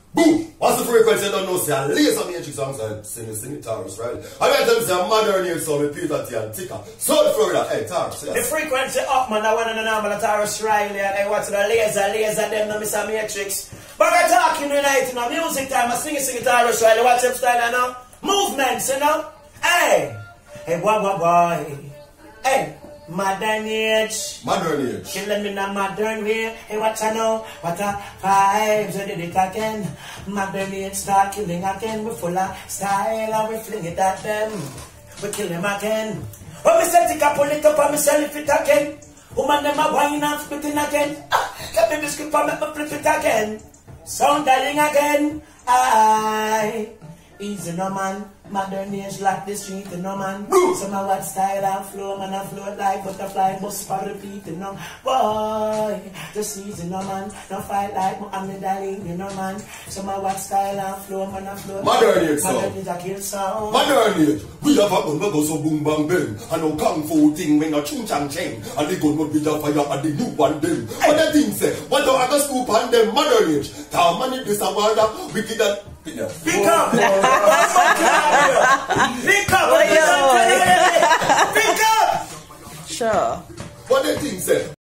Boom! What's the frequency? You don't know, say, Lazer Maytrixx songs and sing it, tarrus, right? I got them say, modern age, so we Peter T and Ticker. So, Florida, hey, tarrus, yes. The frequency up, man, I want to know about the tarrus, Riley, and I watch the Lazer, them, no, Mr. Maytrixx. But I'm talking tonight, you know, music time, I sing it, tarrus, Riley, watch them style, you know? Movements, you know? Hey! Hey, boy. Hey! Modern age. Modern age. Killing me in a modern way. Hey, what I know? What a vibes. We did it again. Modern age start killing again. We full of style and we fling it at them. We kill them again. Oh, me set it up, pull it up and me sell it again. Woman, them a wine and spitting again. Get me biscuit and make me flip it again. Sound dialing again. Aye. Easy no man, modern age like the street, you know man. Some of what style and flow, man, I float like butterfly, bust for repeat, you know. Boy, just easy no man, no fight like Muhammad Ali, you know man. Some of what style and flow, man, I float modern age, modern age, I kill sound. Modern age, we have a gun that goes so boom bang bang. And no kung fu thing, when no chung chang cheng. And the gun will be the fire and the new one them. What the thing say, what do I go scoop on them modern age? Tell man if this a world that wicked and pick up! Pick up! Sure. What the thing say?